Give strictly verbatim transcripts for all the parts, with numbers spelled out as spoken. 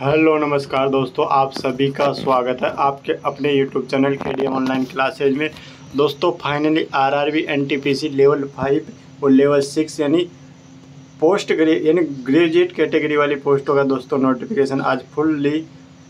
Hello नमस्कार दोस्तों, आप सभी का स्वागत है आपके अपने यूट्यूब चैनल के डी एम ऑनलाइन क्लासेज में। दोस्तों finally RRB NTPC level five और लेवल सिक्स यानी पोस्ट ग्रे यानी ग्रेजुएट कैटेगरी वाली पोस्टों का दोस्तों नोटिफिकेशन आज फुल्ली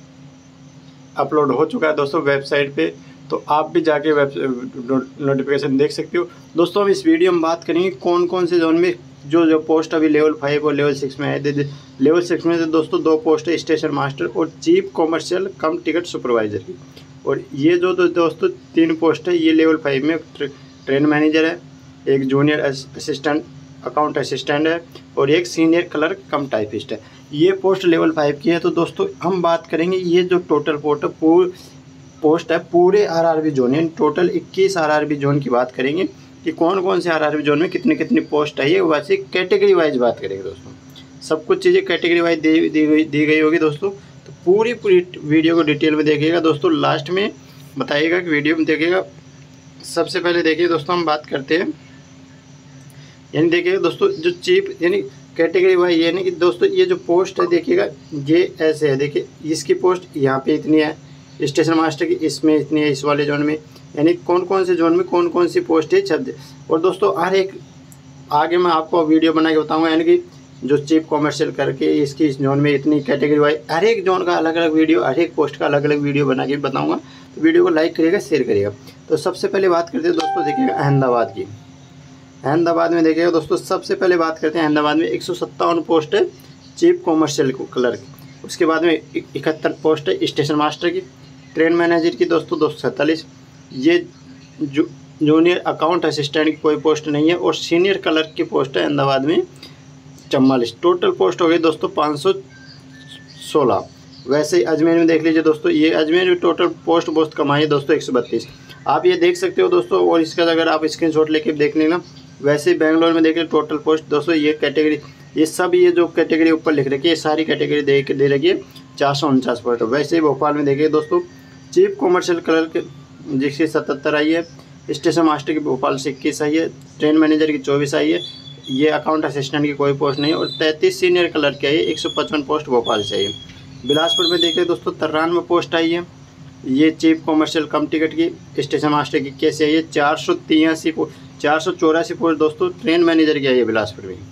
अपलोड हो चुका है दोस्तों वेबसाइट पे। तो आप भी जाके वेब नोटिफिकेशन देख सकते हो। दोस्तों हम इस वीडियो में बात करेंगे कौन कौन से जोन में जो जो पोस्ट अभी लेवल फाइव और लेवल सिक्स में है। लेवल सिक्स में से दोस्तों दो पोस्ट है, स्टेशन मास्टर और chief commercial cum ticket supervisor की। और ये जो दो दोस्तों तीन पोस्ट है ये लेवल फाइव में ट्रेन मैनेजर है, एक जूनियर असिस्टेंट अकाउंट असिस्टेंट है और एक सीनियर क्लर्क कम टाइपिस्ट है। ये पोस्ट लेवल फाइव की है। तो दोस्तों हम बात करेंगे ये जो टोटल पोस्ट पूर पोस्ट है पूरे आरआरबी जोन यानी टोटल इक्कीस आरआरबी जोन की बात करेंगे कि कौन कौन से आरआरबी जोन में कितनी कितनी पोस्ट आई है। वैसे कैटेगरी वाइज बात करेंगे दोस्तों, सब कुछ चीज़ें कैटेगरी वाइज दी दी गई दी गई होगी दोस्तों। तो पूरी पूरी वीडियो को डिटेल में देखिएगा दोस्तों, लास्ट में बताइएगा कि वीडियो में देखिएगा। सबसे पहले देखिए दोस्तों हम बात करते हैं यानी देखिएगा दोस्तों जो चीफ यानी कैटेगरी वाइज यानी कि दोस्तों ये जो पोस्ट है देखिएगा ये ऐसे है। देखिए इसकी पोस्ट यहाँ पे इतनी है, स्टेशन मास्टर की इसमें इतनी है, इस वाले जोन में यानी कौन कौन से जोन में कौन कौन सी पोस्ट है शब्द। और दोस्तों हर एक आगे मैं आपको वीडियो बना के बताऊँगा यानी कि जो चीफ कॉमर्शियल करके इसकी इस जोन में इतनी कैटेगरी वाइज हर एक जोन का अलग अलग वीडियो हर एक पोस्ट का अलग अलग वीडियो बना के बताऊँगा। तो वीडियो को लाइक करिएगा, शेयर करिएगा। तो सबसे पहले बात करते हैं दोस्तों देखिएगा अहमदाबाद की। अहमदाबाद में देखिएगा दोस्तों सबसे पहले बात करते हैं अहमदाबाद में एक सौ सत्तावन पोस्ट है चीफ कॉमर्शियल क्लर्क। उसके बाद में इकहत्तर पोस्ट है स्टेशन मास्टर की। ट्रेन मैनेजर की दोस्तों दो सौ सैंतालीस। ये जू जूनियर अकाउंट असिस्टेंट की कोई पोस्ट नहीं है। और सीनियर क्लर्क की पोस्ट है अहमदाबाद में चवालीस। टोटल पोस्ट हो गई दोस्तों पाँच सौ सोलह। वैसे ही अजमेर में देख लीजिए दोस्तों, ये अजमेर में टोटल पोस्ट पोस्ट कमाई है दोस्तों एक सौ बत्तीस। आप ये देख सकते हो दोस्तों। और इसका अगर आप स्क्रीनशॉट लेके देख लेना। वैसे ही बेंगलोर में देख लीजिए टोटल पोस्ट दोस्तों ये कैटेगरी ये सब ये जो कैटेगरी ऊपर लिख रखी है ये सारी कैटेगरी दे के दे रखी है चार सौ उनचास पोस्ट। वैसे ही भोपाल में देखिए दोस्तों चीफ कॉमर्शियल क्लर्क जिसकी सतहत्तर आई है, स्टेशन मास्टर की भोपाल से इक्कीस आई है, ट्रेन मैनेजर की चौबीस आई है, ये अकाउंट असिस्टेंट की कोई पोस्ट नहीं है। और तैंतीस सीनियर क्लर्क की आई है, एक सौ पचपन पोस्ट भोपाल से आई है। बिलासपुर में देखिए दोस्तों तिरानवे पोस्ट आई है, ये चीफ कॉमर्शियल कम टिकट की। स्टेशन मास्टर की कैसे आई है चार सौ तिरासी चार सौ चौरासी पोस्ट दोस्तों ट्रेन मैनेजर की आई है बिलासपुर में।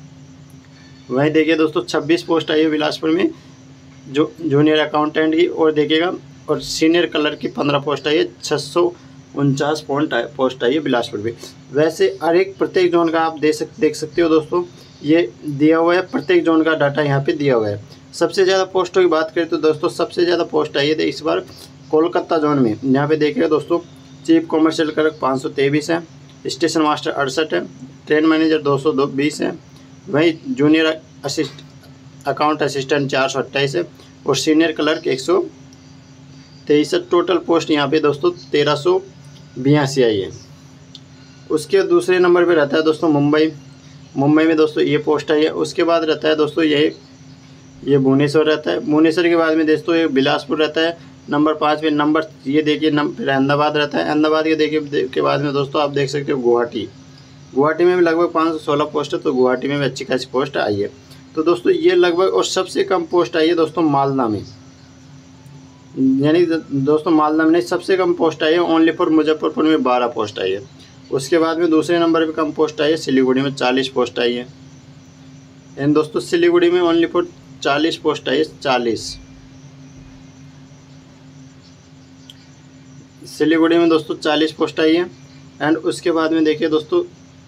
वहीं देखिए दोस्तों छब्बीस पोस्ट आई है बिलासपुर में जो जूनियर अकाउंटेंट की। और देखिएगा और सीनियर क्लर्क की पंद्रह पोस्ट आई है, छः सौ उनचास पॉइंट पोस्ट आई है बिलासपुर में। वैसे हर एक प्रत्येक जोन का आप देख सक देख सकते हो दोस्तों, ये दिया हुआ है प्रत्येक जोन का डाटा यहाँ पे दिया हुआ है। सबसे ज़्यादा पोस्टों की बात करें तो दोस्तों सबसे ज़्यादा पोस्ट आई है इस बार कोलकाता जोन में। यहाँ पे देखिएगा दोस्तों चीफ कॉमर्शियल क्लर्क पाँच सौ तेईस है, स्टेशन मास्टर अड़सठ है, ट्रेन मैनेजर दो सौ बीस है, वहीं जूनियर असिस्ट अकाउंट असिस्टेंट चार सौ अट्ठाईस है और सीनियर क्लर्क एक सौ तेईस। टोटल पोस्ट यहाँ पे दोस्तों तेरह सौ बयासी आई है। उसके दूसरे नंबर पे रहता है दोस्तों मुंबई। मुंबई में दोस्तों ये पोस्ट आई है। उसके बाद रहता है दोस्तों ये ये भुवनेश्वर रहता है। भुवनेश्वर के बाद में दोस्तों ये बिलासपुर रहता है नंबर पाँच पे। नंबर ये देखिए नंबर अहमदाबाद रहता है। अहमदाबाद के देखिए के बाद में दोस्तों आप देख सकते हो गुवाहाटी। गुवाहाटी में भी लगभग पाँच सौ सोलह पोस्ट है, तो गुवाहाटी में भी अच्छी खासी पोस्ट आई है। तो दोस्तों ये लगभग और सबसे कम पोस्ट आई है दोस्तों मालदा में, यानी दोस्तों मालदा में नहीं सबसे कम पोस्ट आई है ओनली फॉर मुजफ्फरपुर में बारह पोस्ट आई है। उसके बाद में दूसरे नंबर पे कम पोस्ट आई है सिलीगुड़ी में चालीस पोस्ट आई है। एंड दोस्तों सिलीगुड़ी में ओनली फॉर चालीस पोस्ट आई है, चालीस सिलीगुड़ी में दोस्तों चालीस पोस्ट आई है। एंड उसके बाद में देखिए दोस्तों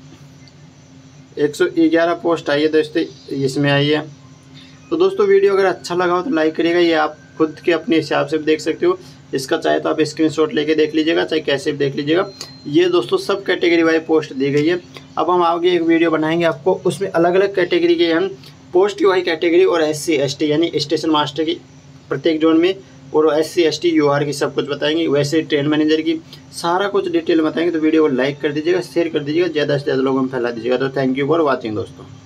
एक सौ ग्यारह पोस्ट आई है दोस्तों इसमें आई है। तो दोस्तों वीडियो अगर अच्छा लगा हो तो लाइक करिएगा। ये आप खुद के अपने हिसाब से भी देख सकते हो, इसका चाहे तो आप स्क्रीनशॉट लेके देख लीजिएगा, चाहे कैसे भी देख लीजिएगा। ये दोस्तों सब कैटेगरी वाइज पोस्ट दी गई है। अब हम आगे एक वीडियो बनाएंगे आपको, उसमें अलग अलग कैटेगरी के हम पोस्ट की वाइज कैटेगरी और एस सी एस टी यानी स्टेशन मास्टर की प्रत्येक जोन में और S C S T U R की सब कुछ बताएंगे। वैसे ट्रेन मैनेजर की सारा कुछ डिटेल बताएंगे। तो वीडियो को लाइक कर दीजिएगा, शेयर कर दीजिएगा, ज़्यादा से ज़्यादा लोगों में फैला दीजिएगा। तो थैंक यू फॉर वॉचिंग दोस्तों।